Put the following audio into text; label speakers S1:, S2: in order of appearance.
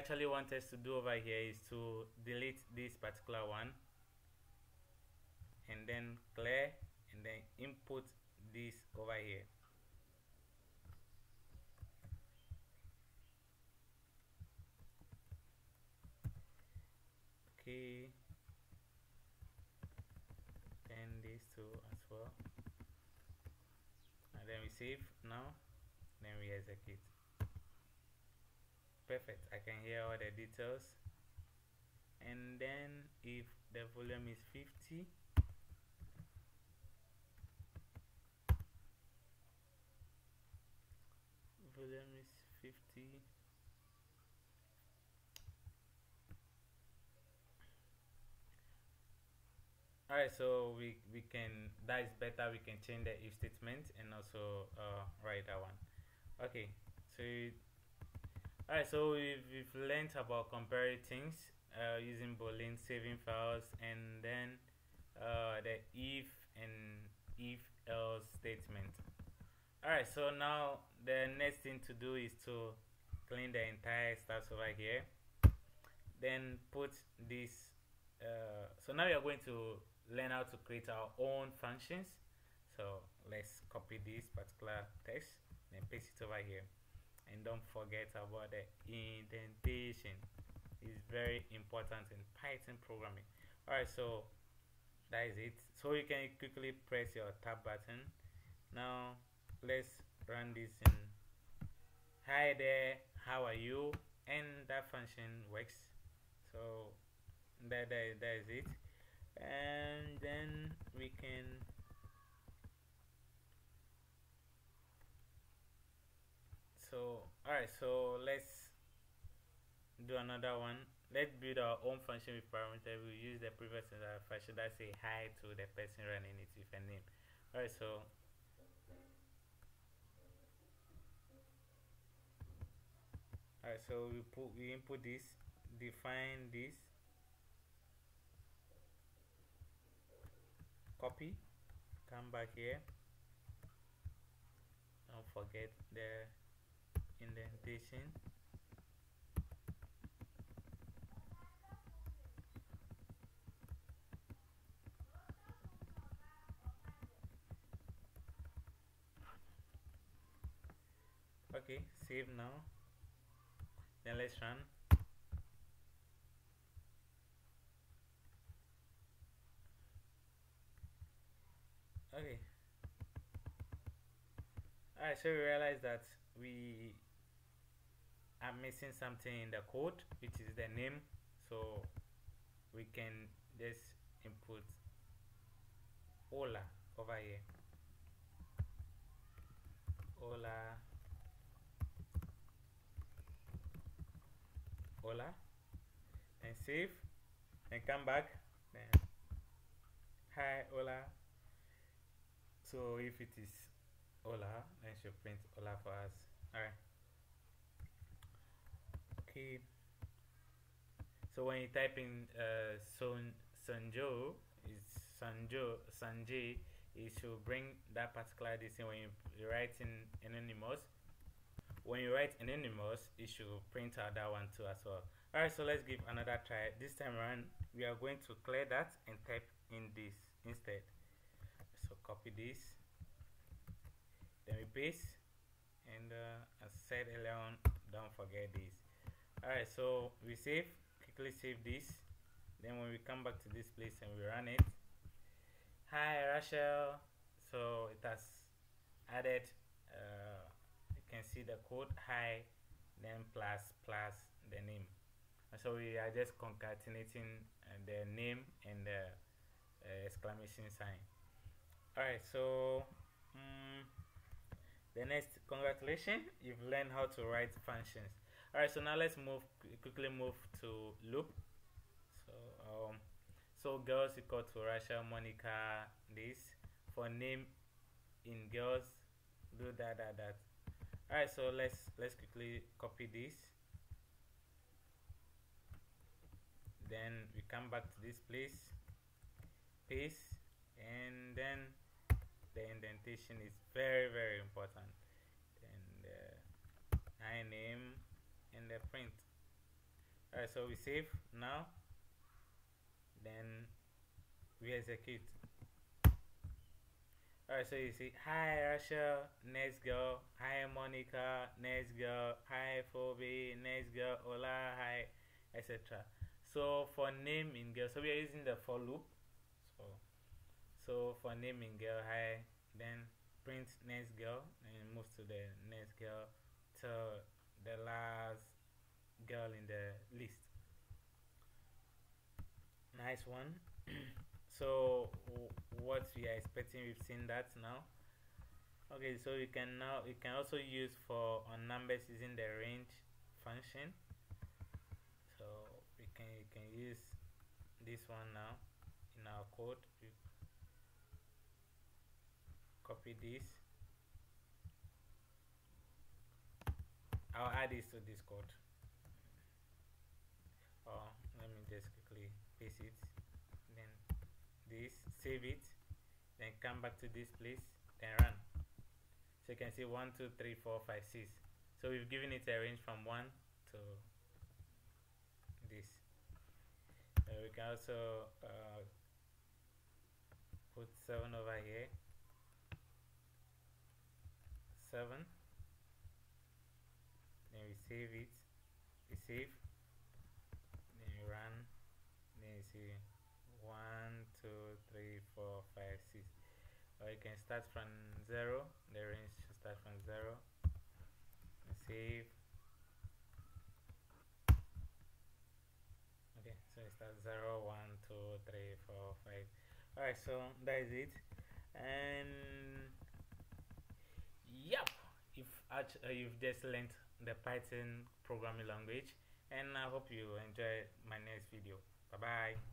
S1: Actually want us to do over here is to delete this particular one and then clear and then input this over here. Okay, then these two as well, and then we save now, then we execute. Perfect, I can hear all the details. And then if the volume is 50, volume is 50, alright, so we can, that is better, we can change the if statement and also write that one. Okay, so alright, so we've learned about comparing things using Boolean, saving files, and then the if and if else statement. Alright, so now the next thing to do is to clean the entire stuff over here, then put this. So now we are going to learn how to create our own functions. So let's copy this particular text and paste it over here, and don't forget about the indentation. It's very important in Python programming. Alright, so that is it. So you can quickly press your tab button. Now let's run this in. Hi there, how are you? And that function works. So that is it. And then we can alright, so let's do another one. Let's build our own function with parameter. We use the previous function that say hi to the person running it with a name. Alright, so we input this, define this, copy, come back here, don't forget the indentation. Okay, save now, then let's run. Okay, alright, so we realize that we are missing something in the code, which is the name. So we can just input Ola over here. Ola, and save, and come back, then hi Ola. So if it is Ola, then it should print Ola for us. Alright, okay, so when you type in Sanjo, it's Sanjay, it should bring that particular thing. When you write in anonymous, it should print out that one too as well. Alright, so let's give another try. This time around, we are going to clear that and type in this instead. So copy this, then we paste, and as said earlier on, don't forget this. Alright, so we quickly save this, then when we come back to this place and we run it, hi Rachel, so it has added, you can see the code, hi, then plus the name. So we are just concatenating the name and the exclamation sign. Alright, so the next, congratulations, you've learned how to write functions. Alright, so now let's quickly move to loop. So girls equal to Rachel, Monica, this. For name in girls, do that. Alright, so let's quickly copy this. Then we come back to this place, paste, and then the indentation is very important. And I name and the print. Alright, so we save now, then we execute. Alright, so you see, hi Rachel, next girl, hi Monica, next girl, hi Phoebe, next girl, hola, hi, etc. So for name in girl, so we are using the for loop. So for name in girl, hi, then print next girl, and move to the next girl to the last girl in the list. Nice one. So what we are expecting, we've seen that now. Okay, so you can also use for on numbers using the range function. So you can use this one now in our code. We copy this. I'll add this to this code. Or let me just quickly paste it. Then this, save it, then come back to this place, then run. So you can see 1, 2, 3, 4, 5, 6. So we've given it a range from 1 to this. We can also put 7 over here. 7. Then we save it. We save. Then we run. Then you see 1, 2, 3, 4, 5, 6. Or you can start from 0. The range should start from 0. Save. Okay, so it starts 0, 1, 2, 3, 4, 5. Alright, so that is it. And yep, you've just learned the Python programming language, and I hope you enjoy my next video. Bye bye.